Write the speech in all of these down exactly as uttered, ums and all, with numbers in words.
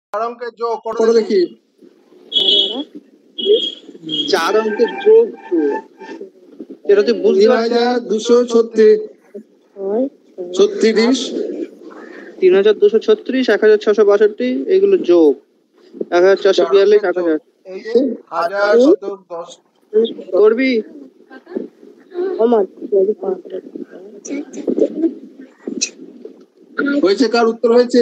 চার অঙ্কের যোগ করে দেখি। চার অঙ্কের যোগ তো এটা তুই বুঝতে পারছিস। দুশো ছত্রিশ ছত্রিশ তিন হাজার দুশো ছত্রিশ এক হাজার ছশো বাষট্টি এগুলো যোগ এক হাজার চারশো বিয়াল্লিশ এক হাজার হাজার শতক দশ করবি। হয়েছে? কার উত্তর হয়েছে?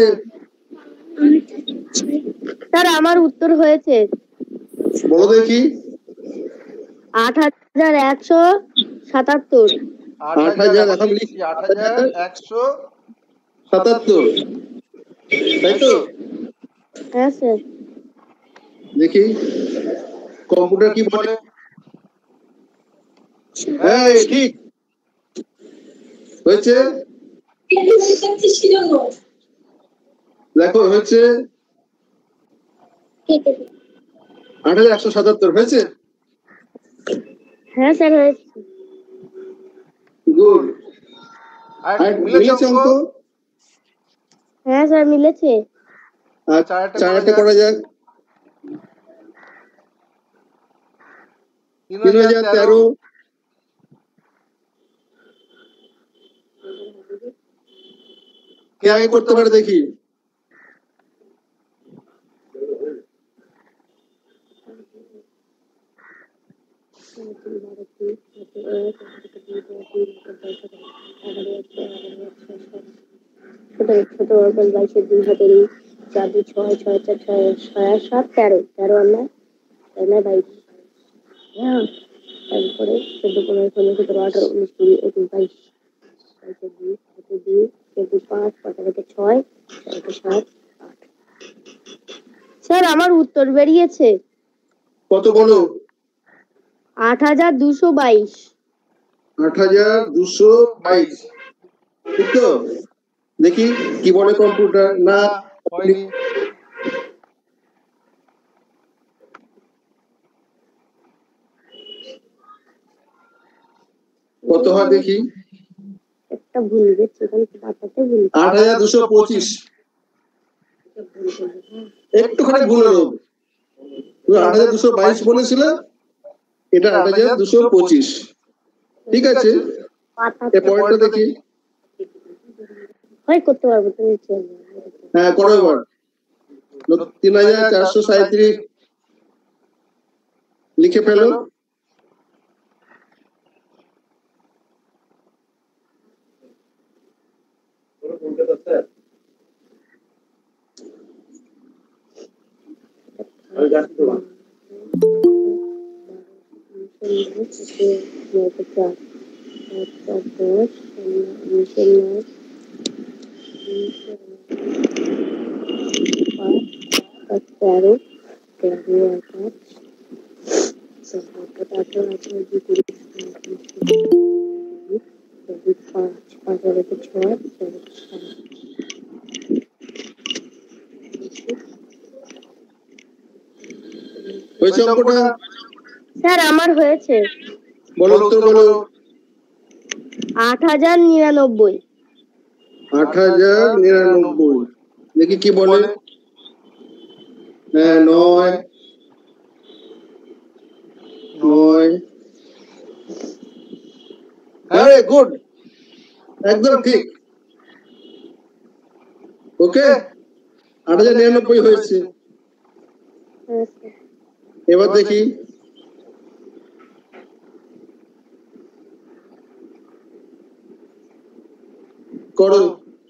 স্যার আমার উত্তর হয়েছে। বলো দেখি। আট হাজার একশো সাতাত্তর। আট হাজার এখন লিখছি আট হাজার একশো সাতাত্তর, তাই তো? হ্যাঁ স্যার। দেখি কম্পিউটার কি বলে। হ্যাঁ ঠিক হয়েছে। দেখো হয়েছে আট হাজার একশো সাতাত্তর হয়েছে। হ্যাঁ স্যার হয়েছে। গুড। মিলেছে অঙ্ক? হ্যাঁ স্যার মিলেছে। চারটা করা যাক। তিন হাজার তেরো কে আগে করতে পারে দেখি। ছোট অঙ্কন বাইশের দুই হাজারি চার দুই ছয় ছয় চার ছয় ছয় সাত তেরো তেরো আন্না আন্না বাইশ। হ্যাঁ তারপরে চোদ্দ পনেরো ষোলো সতেরো আঠারো উনিশ কুড়ি একুশ বাইশ বাইশের দুই একে দুই একে পাঁচ পাঁচ একে ছয় একে সাত আট। স্যার আমার উত্তর বেরিয়েছে। কত বলো? আট হাজার দুশো বাইশ। আট হাজার দুশো বাইশ ঠিক তো? দেখি কি বলে কম্পিউটার। না হয়নি। কত হয় দেখি। একটা ভুল গেছে এখানে বাতাতে ভুল। আট হাজার দুশো পঁচিশ একটুখানি ভুল হলো। তুমি আট হাজার দুশো বাইশ বলেছিল, এটা আট হাজার দুশো পঁচিশ। ঠিক আছে এই পয়েন্টটা দেখি। হয় করতে পারবো তুমি। হ্যাঁ করো এবার। তিন হাজার চারশো সাঁইত্রিশ লিখে ফেলো। তেরো তেরো পাঁচ আঠারো আঠারো দুই কুড়ি পাঁচ পাঁচ একে ছয় ছয় সাত। হয়েছে অঙ্কটা? স্যার আমার হয়েছে। বলো উত্তর বলো। আট হাজার নিরানব্বই। আট হাজার নিরানব্বই দেখি কি বলে। হ্যাঁ নয় নয় আরে গুড একদম ঠিক। ওকে আট হাজার নিরানব্বই হয়েছে। এবার দেখি করো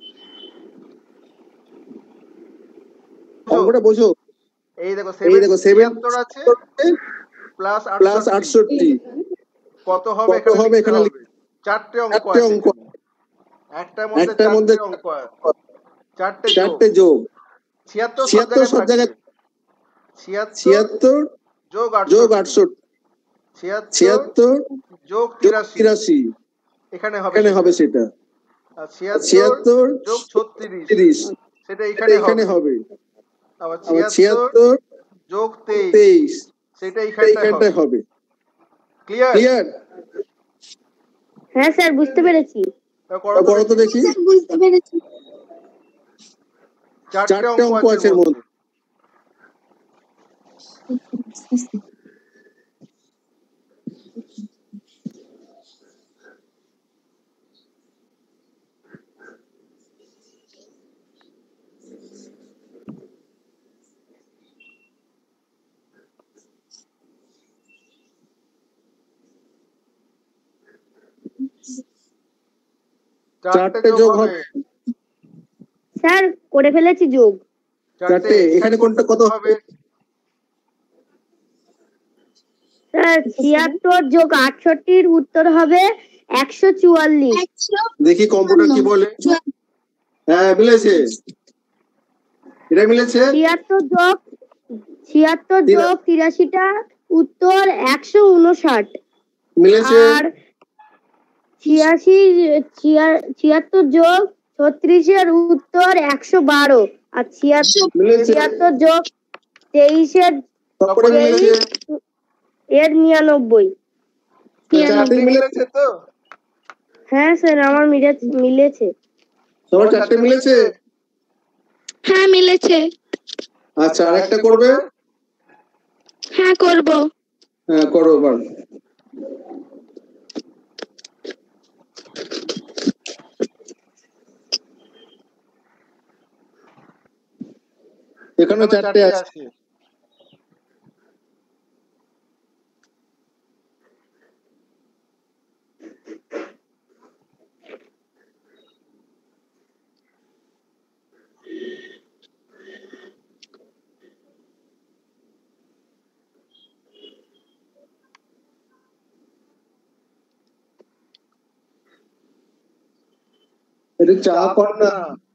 অঙ্কটা বোঝো। এই দেখো এই দেখো ছিয়াত্তর আছে প্লাস প্লাস আটষট্টি কত হবে কত হবে এখানে? চারটে অঙ্ক চারটে অঙ্ক, একটার মধ্যে একটার মধ্যে অঙ্ক চারটে চারটে যোগ। ছিয়াত্তর ছিয়াত্তর সব জায়গায় ছিয়াত্তর যোগ আটষট্টি ছিয়াত্তর যোগ যোগ তিরাশি এখানে হবে এখানে হবে সেটা। ছিয়াত্তর যোগ ছত্রিশ তিরিশ সেটা এখানে হবে। আবার ছিয়াত্তর যোগ তেইশ তেইশ সেটা এইখানটায় হবে। ক্লিয়ার? ক্লিয়ার? হ্যাঁ স্যার বুঝতে পেরেছি। করো তো দেখি। বুঝতে পেরেছি। চারটে অঙ্ক আছে এর মধ্যে। চারটে যোগ হবে। স্যার করে ফেলেছি যোগ। চারটে, এখানে কোনটা কত হবে? স্যার ছিয়াত্তর যোগ আটষট্টির উত্তর হবে একশো চুয়াল্লিশ। দেখি কম্পিউটার কি বলে। হ্যাঁ মিলেছে, এটা মিলেছে। ছিয়াত্তর যোগ ছিয়াত্তর যোগ তিরাশিটা উত্তর একশো উনষাট। মিলেছে। আর ছিয়াশি ছিয়া- ছিয়াত্তর যোগ ছত্রিশের উত্তর একশো বারো। আর ছিয়াত্তর মিলেছে। ছিয়াত্তর যোগ তেইশের সবকটা মিলেছে। এর নিরানব্বই। চারটে মিলেছে তো? হ্যাঁ স্যার আমার মিলে- মিলেছে। সবার চারটে মিলেছে। হ্যাঁ মিলেছে। আচ্ছা আরেকটা করবে? হ্যাঁ করব। হ্যাঁ করো এবার। এখানে চারটে আছে। এটা চা কর না।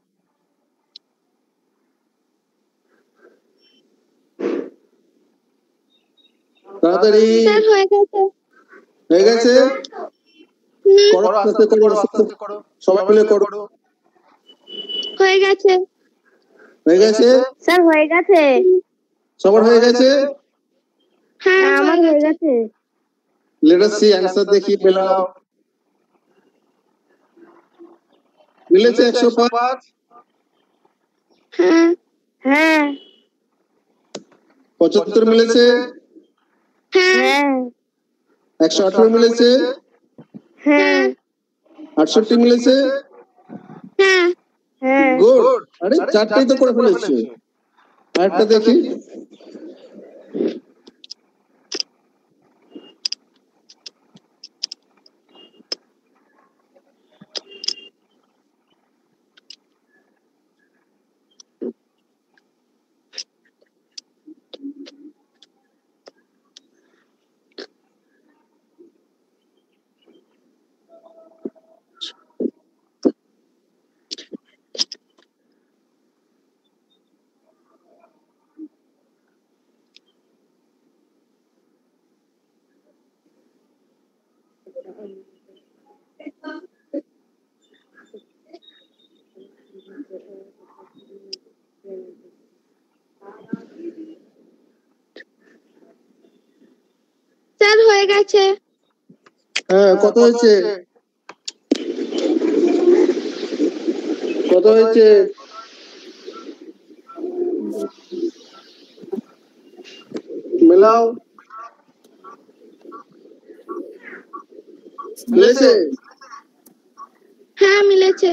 তাড়াতাড়ি হয়ে গেছে। হয়ে গেছে। করো আস্তে করো, আস্তে করো, সবাই মিলে করো। হয়ে গেছে। হয়ে গেছে। স্যার হয়ে গেছে। সবার হয়ে গেছে। হ্যাঁ আমার হয়ে গেছে। লেট আস সি অ্যানসার দেখি পেলাও। মিলেছে একশো পাঁচ। হ্যাঁ হ্যাঁ পঁচাত্তর মিলেছে। হ্যাঁ একশো আঠারো মিলেছে। হ্যাঁ আটষট্টি মিলেছে। হ্যাঁ হ্যাঁ গুড। আরে চারটেই তো করে ফেলেছে। আরেকটা দেখি। স্যার হয়ে গেছে। হ্যাঁ কত হয়েছে? কত হয়েছে? মেলাও। মিলেছে। হ্যাঁ মিলেছে।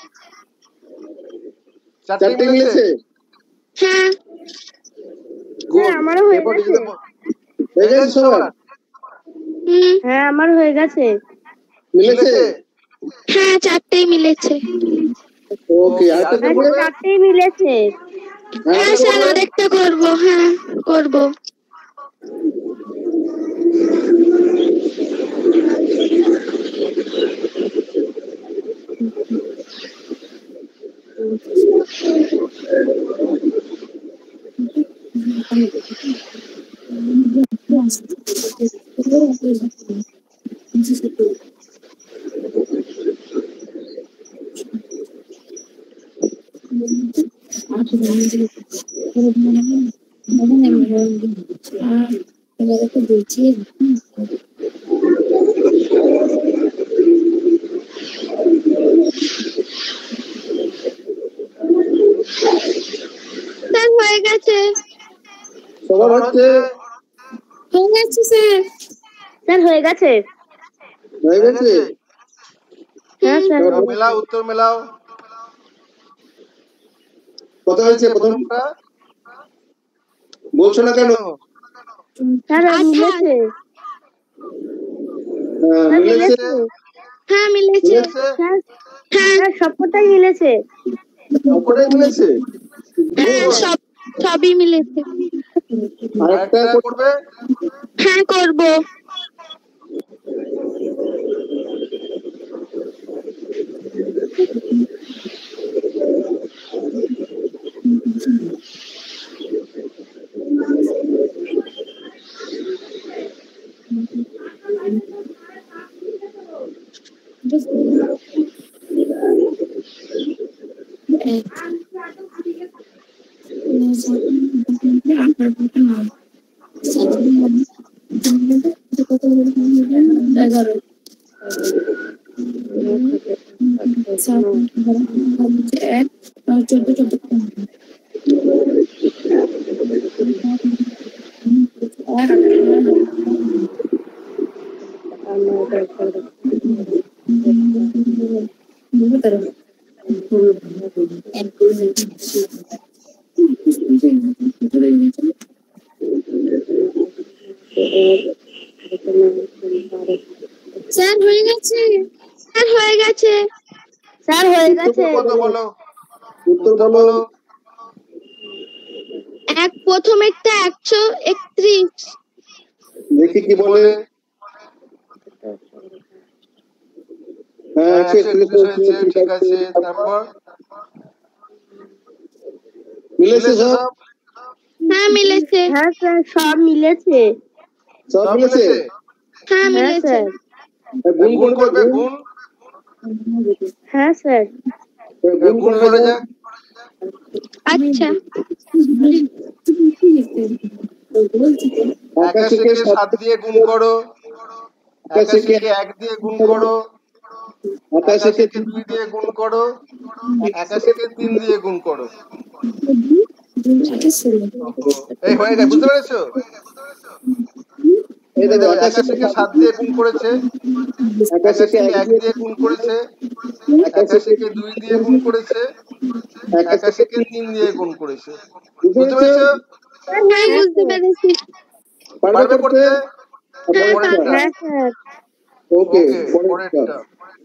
চারটে মিলেছে। হ্যাঁ গুড। আমারও হয়ে গেছে। হয়ে গেছে সবার। হ্যাঁ আমার হয়ে গেছে। মিলেছে। হ্যাঁ চারটেই মিলেছে। ওকে আরেকটা করবে? চারটেই মিলেছে। হ্যাঁ স্যার আরেকটা করব। হ্যাঁ করব। স্যার হয়ে গেছে। সবার হচ্ছে হয়ে গেছে স্যার স্যার হয়ে গেছে হয়ে গেছে হ্যাঁ স্যার এবার মেলাও, উত্তর মেলাও। কত হয়েছে প্রথমটা বলছো না কেন? স্যার মিলেছে হ্যাঁ, স্যার মিলেছে মিলেছে হ্যাঁ মিলেছে মিলেছে? স্যার হ্যাঁ সবকটাই মিলেছে সবকটাই মিলেছে হ্যাঁ সব সবই মিলেছে আরেকটা আরেকটা করবে। হ্যাঁ করব এগারো এক চোদ্দ চোদ্দ স্যার হয়ে গেছে স্যার হয়ে গেছে স্যার হয়ে গেছে কত বলো, উত্তর বলো এক প্রথম একটা একশো একত্রিশ দেখি কি বলে হ্যাঁ একশো একত্রিশ হয়েছে ঠিক আছে তারপর মিলেছে সব হ্যাঁ মিলেছে হ্যাঁ স্যার সব মিলেছে সব মিলেছে হ্যাঁ মিলেছে গুণ গুণ করবে করবে, গুণ হ্যাঁ স্যার গুণ গুণ করা করা যাক যাক। আচ্ছা একাশিকে সাত দিয়ে গুণ করো, একাশিকে এক দিয়ে গুণ করো, আকাশিকে একাশিকে দুই দিয়ে গুণ করো, একাশিকে তিন দিয়ে গুণ করো। এই হয়ে গেছে, বুঝতে পেরেছো? এই এই দেখো দেখো, আকাশিকে একাশিকে সাত দিয়ে গুণ করেছে, আকাশিকে একাশিকে এক এক দিয়ে দিয়ে গুণ করেছে, আকাশিকে একাশিকে দুই দিয়ে গুণ করেছে, একাশিকে তিন দিয়ে গুণ করেছে। বুঝতে বুঝতে পেরেছো? হ্যাঁ বুঝতে পেরেছি পারবে করতে হ্যাঁ পরেরটা হ্যাঁ স্যার ওকে ওকে, পরেরটা পরেরটা।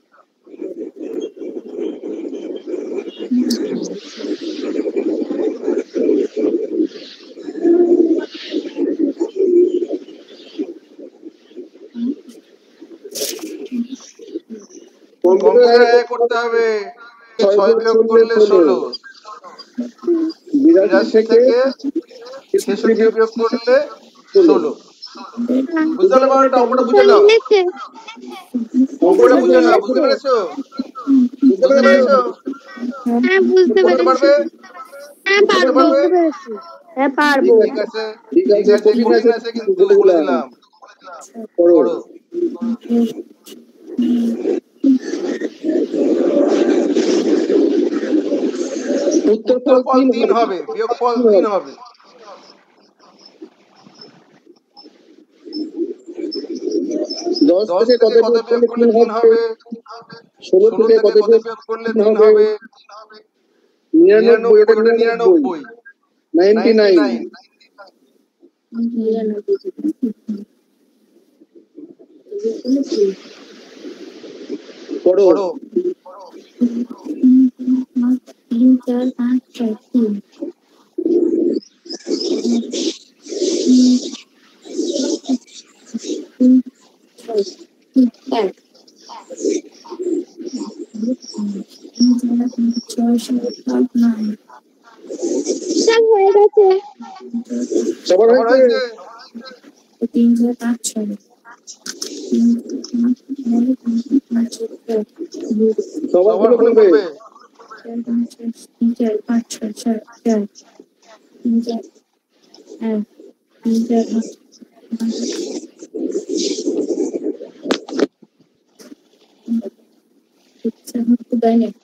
কম্পিউটারে করতে হবে। ছয় বিয়োগ করলে ষোলো, বিরাশি থেকে ছেষট্টি বিয়োগ করলে ষোলো। বুঝতে পারলে বাবাটা? অঙ্কটা বুঝে নাও, মিলেছে অঙ্কটা বুঝে নাও। বুঝতে পেরেছো? বুঝতে পেরেছো? হ্যাঁ বুঝতে করতে পেরেছি পারবে? হ্যাঁ করতে পারবো পারবে? বুঝতে পেরেছি হ্যাঁ পারবো ঠিক আছে, ঠিক আছে, কঠিন আছে কিন্তু বলে দিলাম। করো। উত্তর উত্তর ফল তিন হবে, বিয়োগ ফল তিন হবে। দশ দশ থেকে থেকে কত বিয়োগ করলে তিন হবে? ষোলো ষোলো থেকে থেকে কত কত বিয়োগ করলে তিন হবে? নিরানব্বই নিরানব্বই, ওটা নিরানব্বই। Ninety ninety nine nine. পড়ো করো। তিন চার পাঁচ ছয় তিন এক ছয় সাত নয় সব হয়ে গেছে সবার সবার হয়েছে হয়েছে? তিন চার পাঁচ ছয় তিন পাঁচ সবার সবার গুলো হলে করবে বলবে। তিন চার পাঁচ ছয় চার চার তিন চার এক তিন চার পাঁচ দেয় না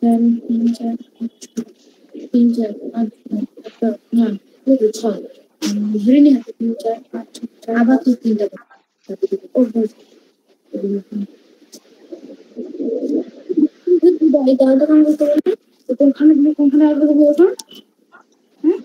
তিন চার পাঁচ তিন চার পাঁচ নয় ছয় ধরে নি হাতে তিন চার পাঁচ ছয় চার আবার তুই তিনটা ও বাড়ি দাঁড়াতে কাম করতে পারবি কোনখানে তুমি কোনখানে আসবে তুমি ওঠো হ্যাঁ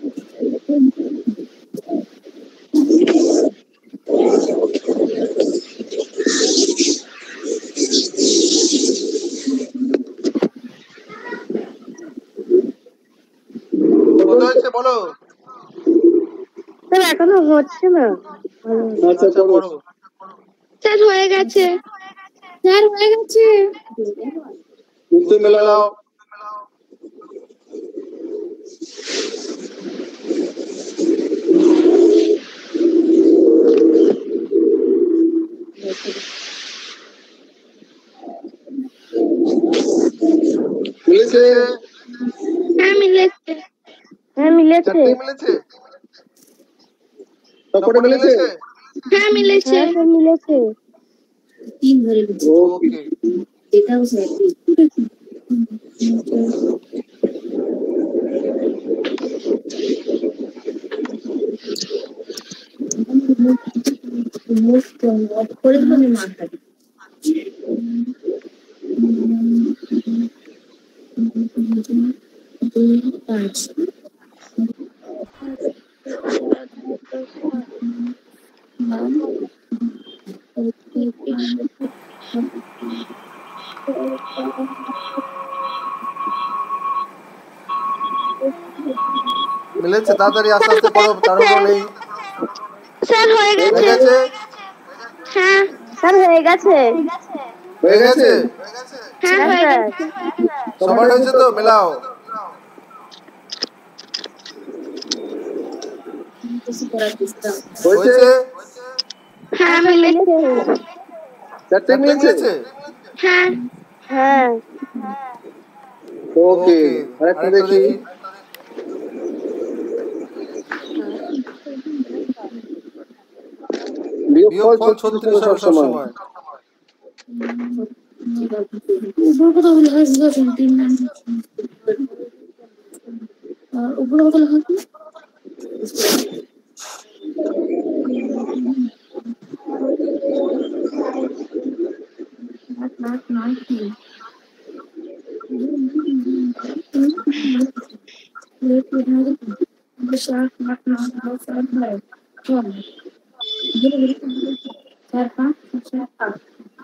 কত হয়েছে বলো? স্যার এখনো হচ্ছে না আচ্ছা আচ্ছা করো। করো। স্যার হয়ে গেছে স্যার হয়ে গেছে বুঝতে বুঝতে মেলাও। মেলাও। মিলেছে? হ্যাঁ মিলেছে হ্যাঁ মিলেছে চারটেই মিলেছে? সবকটা মিলেছে? হ্যাঁ মিলেছে হ্যাঁ মিলেছে তিন ধরে লিখছি ওকে। এটাও স্যার করে দিল আমি মারটা দুই পাঁচ মিলেছে, তাড়াতাড়ি আস্তে আস্তে করো, তাড়াহুড়ো নেই। স্যার হয়ে হয়ে গেছে গেছে? হ্যাঁ স্যার হয়ে গেছে হয়ে গেছে? হ্যাঁ হয়ে গেছে সবার হয়েছে তো? মেলাও। হয়েছে? হ্যাঁ মিলেছে চারটে চারটে মিলেছে? মিলেছে? হ্যাঁ হ্যাঁ ওকে আরেকটা আরেকটা দেখি। দেখি। বিয়োগফল বিয়োগফল ছত্রিশ ছত্রিশ হবে হবে সবসময়। সবসময়। উপর কথা বলে হাসবে তিন আর উপর কথা লেখা কি না না কি চার পাঁচ নয় সাত নয় ছয় চার পাঁচ ছয় আট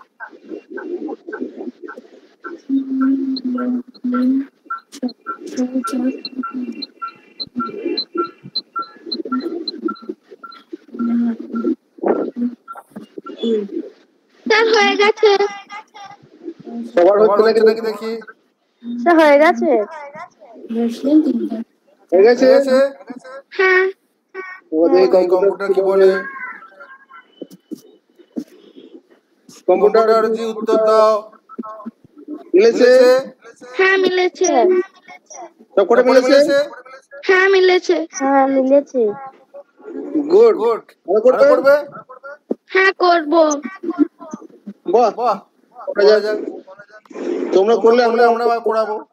স্যার হয়ে গেছে সবার সবার হচ্ছে হচ্ছে নাকি নাকি দেখি। স্যার হয়ে গেছে হয়ে গেছে? হয়ে গেছে? হ্যাঁ তোমাদের এই কম্পিউটার কম্পিউটার কি বলে? কম্পিউটার কম্পিউটার জি উত্তর দাও। মিলেছে? মিলেছে? হ্যাঁ মিলেছে সবকটা সবকটা মিলেছে? মিলেছে? হ্যাঁ মিলেছে হ্যাঁ মিলেছে গুড। গুড। আরো আরো করবে? করবে? হ্যাঁ করবো বাহ বাহ, করা করা যাক। যাক। তোমরা তোমরা করলে করলে আমরা আমরা করাবো।